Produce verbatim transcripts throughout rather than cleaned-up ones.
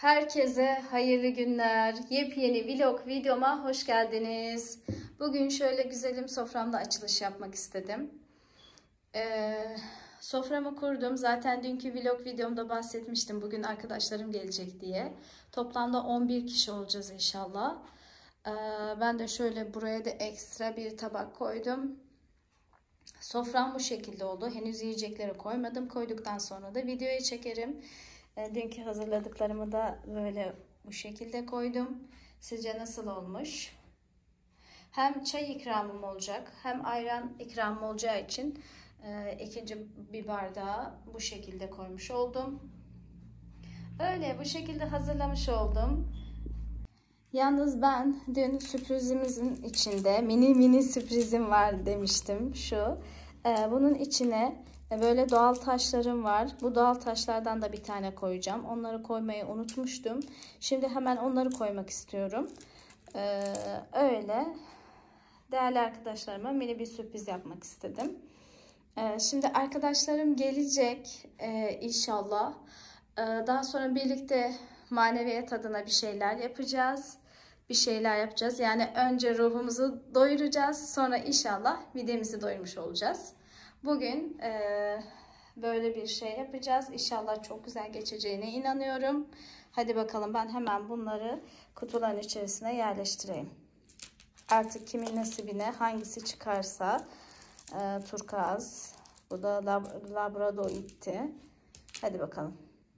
Herkese hayırlı günler. Yepyeni vlog videoma hoş geldiniz. Bugün şöyle güzelim soframda açılış yapmak istedim. Ee, soframı kurdum. Zaten dünkü vlog videomda bahsetmiştim. Bugün arkadaşlarım gelecek diye. Toplamda on bir kişi olacağız inşallah. Ee, ben de şöyle buraya da ekstra bir tabak koydum. Sofram bu şekilde oldu. Henüz yiyecekleri koymadım. Koyduktan sonra da videoya çekerim. Dünkü hazırladıklarımı da böyle bu şekilde koydum. Sizce nasıl olmuş? Hem çay ikramım olacak hem ayran ikramım olacağı için e, ikinci bir bardağı bu şekilde koymuş oldum. Öyle bu şekilde hazırlamış oldum. Yalnız ben dün sürprizimizin içinde mini mini sürprizim var demiştim şu. E, bunun içine böyle doğal taşlarım var. Bu doğal taşlardan da bir tane koyacağım. Onları koymayı unutmuştum. Şimdi hemen onları koymak istiyorum. Ee, öyle. Değerli arkadaşlarıma mini bir sürpriz yapmak istedim. Ee, şimdi arkadaşlarım gelecek ee, inşallah. Ee, daha sonra birlikte maneviyat adına bir şeyler yapacağız. Bir şeyler yapacağız. Yani önce ruhumuzu doyuracağız. Sonra inşallah midemizi doyurmuş olacağız. Bugün e, böyle bir şey yapacağız. İnşallah çok güzel geçeceğine inanıyorum. Hadi bakalım ben hemen bunları kutuların içerisine yerleştireyim. Artık kimin nasibine hangisi çıkarsa e, turkuaz. Bu da lab labradoid'ti. Hadi bakalım.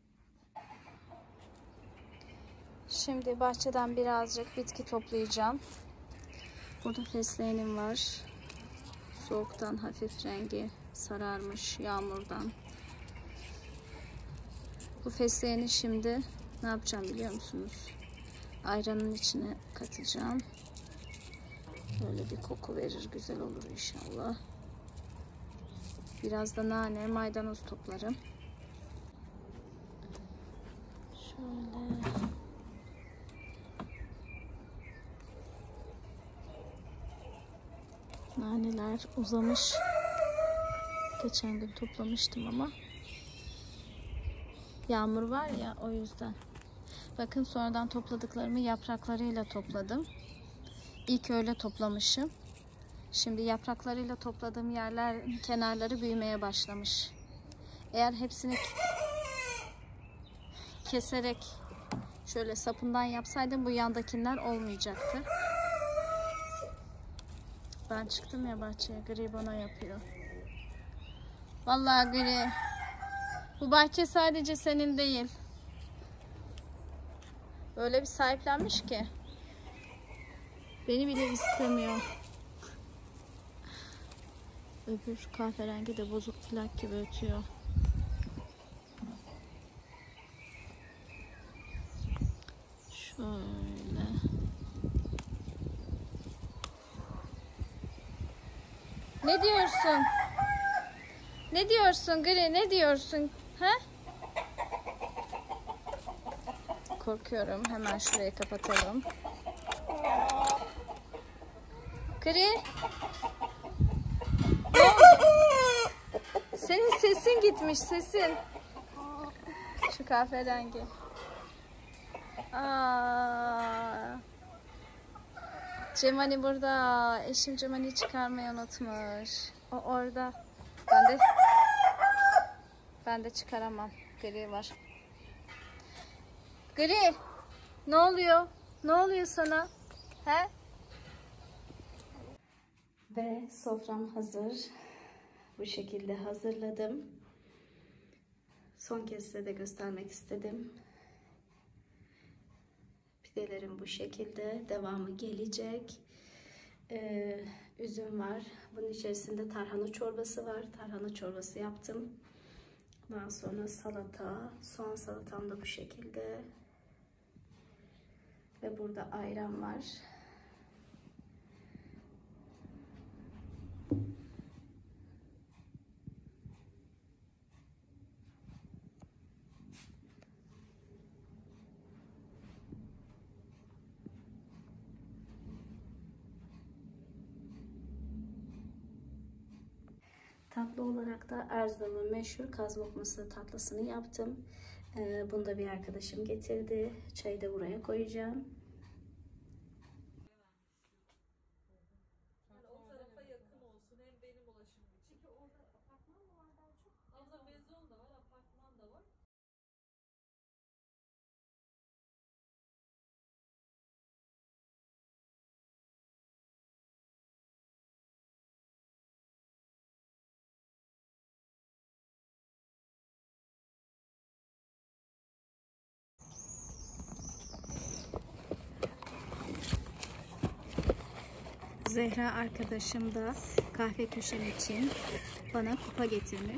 Şimdi bahçeden birazcık bitki toplayacağım. Burada fesleğenim var. Soğuktan hafif rengi sararmış yağmurdan. Bu fesleğeni şimdi ne yapacağım biliyor musunuz? Ayranın içine katacağım. Böyle bir koku verir, güzel olur inşallah. Biraz da nane, maydanoz toplarım. Şöyle. Naneler uzamış. Geçen gün toplamıştım ama yağmur var ya o yüzden. Bakın sonradan topladıklarımı yapraklarıyla topladım. İlk öyle toplamışım. Şimdi yapraklarıyla topladığım yerler kenarları büyümeye başlamış. Eğer hepsini keserek şöyle sapından yapsaydım bu yandakiler olmayacaktı. Ben çıktım ya bahçeye, Gri bana yapıyor. Vallahi Gri, bu bahçe sadece senin değil. Öyle bir sahiplenmiş ki beni bile istemiyor. Öbür kahverengi de bozuk plak gibi ötüyor. Şöyle. Ne diyorsun? Ne diyorsun Gri? Ne diyorsun? He? Korkuyorum. Hemen şurayı kapatalım. Gri? Senin sesin gitmiş, sesin. Şu kahverengi. Aa. Cemani burada. Eşim Cemani çıkarmayı unutmuş. O orada. Ben de ben de çıkaramam. Gri var. Gri, ne oluyor? Ne oluyor sana? He? Ve sofram hazır. Bu şekilde hazırladım. Son kez size de göstermek istedim. Pidelerim bu şekilde. Devamı gelecek. Ee, üzüm var. Bunun içerisinde tarhana çorbası var. Tarhana çorbası yaptım. Daha sonra salata. Soğan salatam da bu şekilde. Ve burada ayran var. Tatlı olarak da Erzurum'un meşhur kaz lokması tatlısını yaptım. Ee, bunu da bir arkadaşım getirdi. Çayı da buraya koyacağım. Zehra arkadaşım da kahve köşem için bana kupa getirmiş.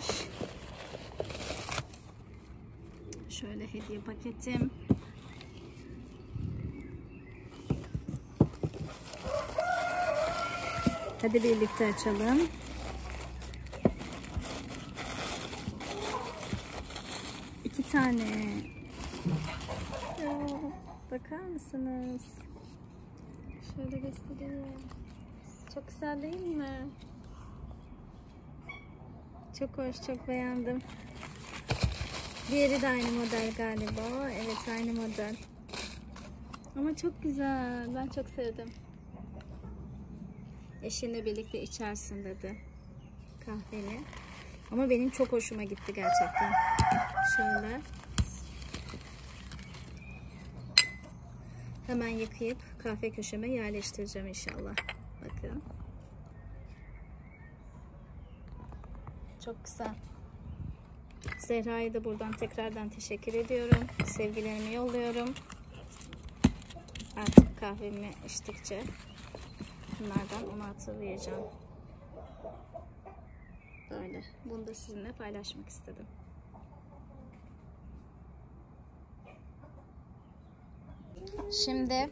Şöyle hediye paketim. Hadi birlikte açalım. İki tane. Ya, bakar mısınız? Şöyle göstereyim. Çok güzel değil mi? Çok hoş, çok beğendim. Diğeri de aynı model galiba. Evet, aynı model. Ama çok güzel. Ben çok sevdim. Eşinle birlikte içersin dedi kahveni. Ama benim çok hoşuma gitti gerçekten. Şöyle. Hemen yıkayıp kahve köşeme yerleştireceğim inşallah. Bakın. Çok güzel. Zehra'ya da buradan tekrardan teşekkür ediyorum. Sevgilerimi yolluyorum. Artık kahvemi içtikçe bunlardan onu hatırlayacağım. Böyle. Bunu da sizinle paylaşmak istedim. Şimdi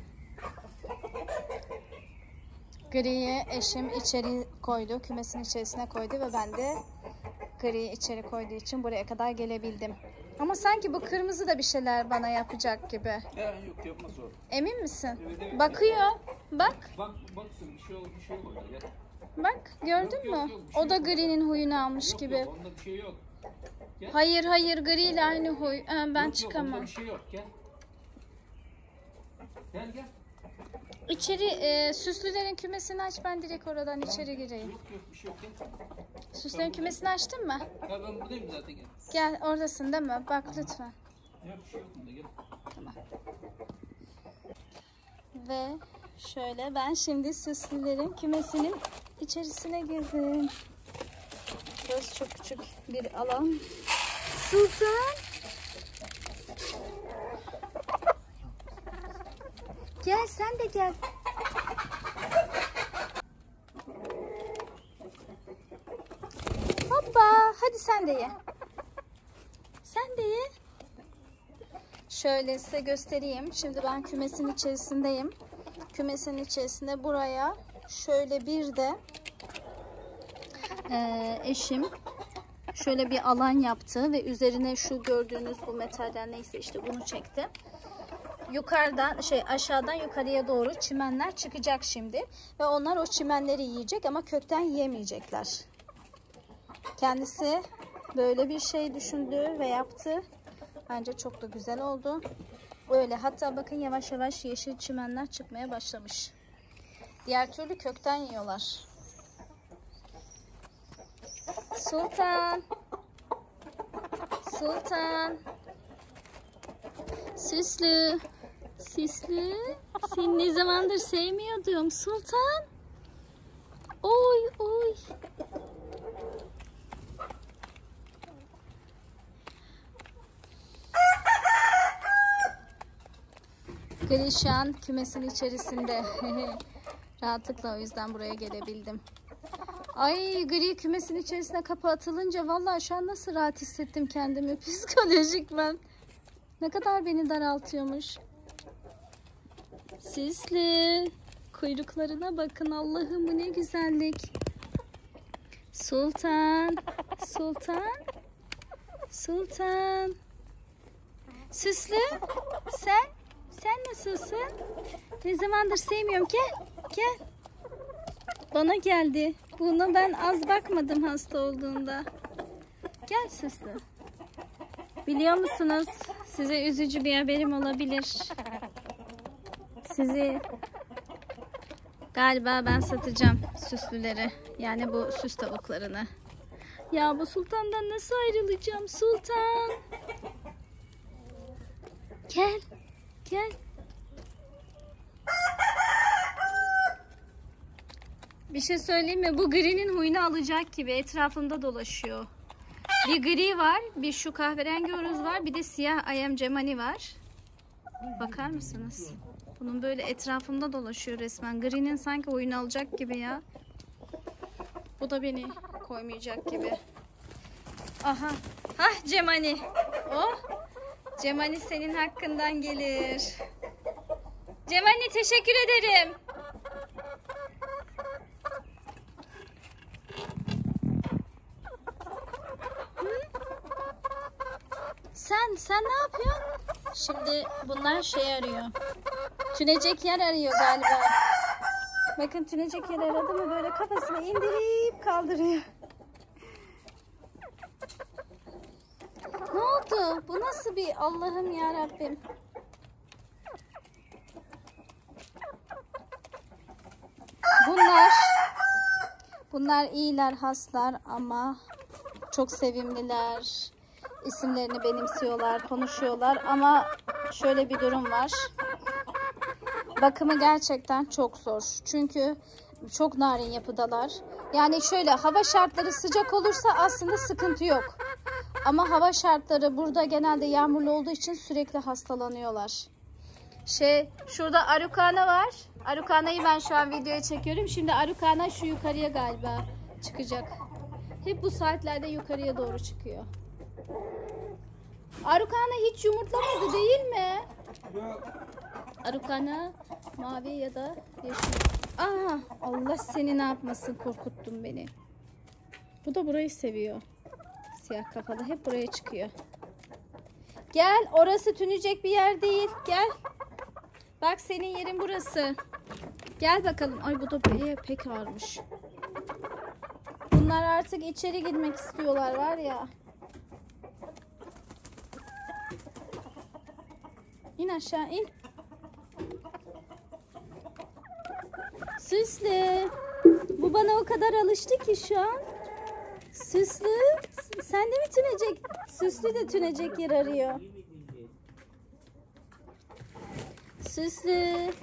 griyi eşim içeri koydu. Kümesin içerisine koydu ve ben de griyi içeri koyduğu için buraya kadar gelebildim. Ama sanki bu kırmızı da bir şeyler bana yapacak gibi. Ya, yok yapmaz o. Emin misin? Evet, evet. Bakıyor. Bak. Bak baksın bir şey olur bir şey olur ya. Bak gördün Yok, mü? yok, yok, bir şey O da yok. grinin huyunu almış Yok, gibi. yok, onda bir şey yok. Gel. Hayır hayır, gri ile aynı huy. Ha, ben Yok, yok, onda çıkamam. bir şey yok. Gel. Gel gel. İçeri e, süslülerin kümesini aç, ben direkt oradan içeri gireyim. Yok yok bir şey yok. Gel. Süslerin kümesini açtın mı? Ya ben buradayım zaten gel. Gel, oradasın değil mi? Bak lütfen. Yok bir şey yok bunda gel. Tamam. Ve şöyle ben şimdi süslülerin kümesinin içerisine girdim. Burası çok küçük bir alan. Sultan. Gel sen de gel. Hoppa. Hadi sen de ye. Sen de ye. Şöyle size göstereyim. Şimdi ben kümesin içerisindeyim. Kümesin içerisinde buraya şöyle bir de e, eşim şöyle bir alan yaptı ve üzerine şu gördüğünüz bu metalden neyse işte bunu çekti. Yukarıdan şey aşağıdan yukarıya doğru çimenler çıkacak şimdi ve onlar o çimenleri yiyecek ama kökten yiyemeyecekler. Kendisi böyle bir şey düşündü ve yaptı. Bence çok da güzel oldu. Öyle, hatta bakın yavaş yavaş yeşil çimenler çıkmaya başlamış. Diğer türlü kökten yiyorlar. Sultan. Sultan. Süslü. Süslü. Seni ne zamandır sevmiyordum. Sultan. Oy oy. Gri şu an kümesin içerisinde. Rahatlıkla o yüzden buraya gelebildim. Ay, gri kümesin içerisine kapı atılınca vallahi şu an nasıl rahat hissettim kendimi. Psikolojik ben. Ne kadar beni daraltıyormuş. Süslü. Kuyruklarına bakın, Allah'ım bu ne güzellik. Sultan. Sultan. Sultan. Süslü. Sen. Sen nasılsın? Ne zamandır sevmiyorum. Gel. Gel. Bana geldi. Buna ben az bakmadım hasta olduğunda. Gel Süslü. Biliyor musunuz? Size üzücü bir haberim olabilir. Sizi galiba ben satacağım süslüleri. Yani bu süs tavuklarını. Ya bu sultandan nasıl ayrılacağım? Sultan. Gel. Gel. Bir şey söyleyeyim mi? Bu gri'nin huyunu alacak gibi etrafımda dolaşıyor. Bir gri var, bir şu kahverengi horoz var, bir de siyah ayam cemani var. Bakar mısınız? Bunun böyle etrafımda dolaşıyor resmen. Gri'nin sanki oyunu alacak gibi ya. Bu da beni koymayacak gibi. Aha. Hah cemani. Oh. Cemani senin hakkından gelir. Cemani teşekkür ederim. Sen, sen ne yapıyorsun? Şimdi bunlar şey arıyor. Tünecek yer arıyor galiba. Bakın tünecek yer aradı mı böyle kafasını indirip kaldırıyor. Ne oldu? Bu nasıl bir Allah'ım ya Rabbim? Bunlar bunlar iyiler, haslar ama çok sevimliler. İsimlerini benimsiyorlar, konuşuyorlar ama şöyle bir durum var. Bakımı gerçekten çok zor. Çünkü çok narin yapıdalar. Yani şöyle hava şartları sıcak olursa aslında sıkıntı yok. Ama hava şartları burada genelde yağmurlu olduğu için sürekli hastalanıyorlar. Şey, şurada Arukana var. Arukana'yı ben şu an videoya çekiyorum. Şimdi Arukana şu yukarıya galiba çıkacak. Hep bu saatlerde yukarıya doğru çıkıyor. Arukana hiç yumurtlamadı değil mi? Yok. Arukana mavi ya da yeşil. Aa, Allah seni ne yapmasın, korkuttun beni. Bu da burayı seviyor. Siyah kafalı hep buraya çıkıyor. Gel, orası tünecek bir yer değil. Gel. Bak senin yerin burası. Gel bakalım. Ay bu da pek, pek ağırmış. Bunlar artık içeri girmek istiyorlar var ya. İn aşağı in. Süslü. Bu bana o kadar alıştı ki şu an. Süslü. Sen de mi tünecek? Süslü de tünecek yer arıyor. Süslü.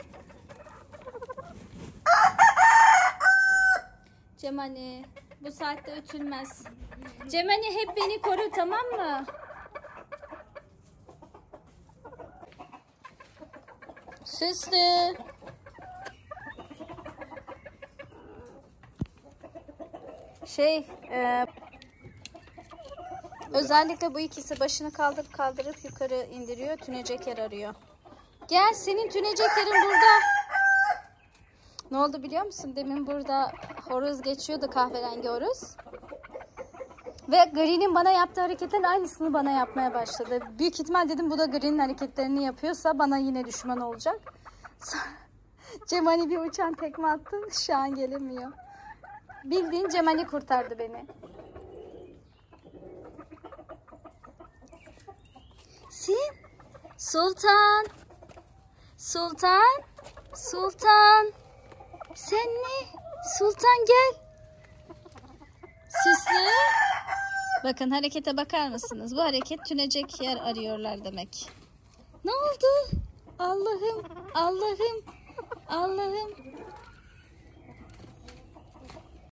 Cemani. Bu saatte ötülmez. Cemani hep beni koru, tamam mı? Süslü. Şey, e, özellikle bu ikisi başını kaldırıp kaldırıp yukarı indiriyor. Tünecek yer arıyor. Gel, senin tünecek yerin burada. Ne oldu biliyor musun? Demin burada horoz geçiyordu, kahverengi horoz. Ve Gri'nin bana yaptığı hareketlerin aynısını bana yapmaya başladı. Büyük ihtimal dedim bu da Gri'nin hareketlerini yapıyorsa bana yine düşman olacak. Cemani bir uçan tekme attı. Şu an gelemiyor. Bildiğin Cemani kurtardı beni. Sin, Sultan, Sultan, Sultan. Sen ne? Sultan gel. Süslü. Bakın harekete bakar mısınız? Bu hareket tünecek yer arıyorlar demek. Ne oldu? Allah'ım, Allah'ım, Allah'ım.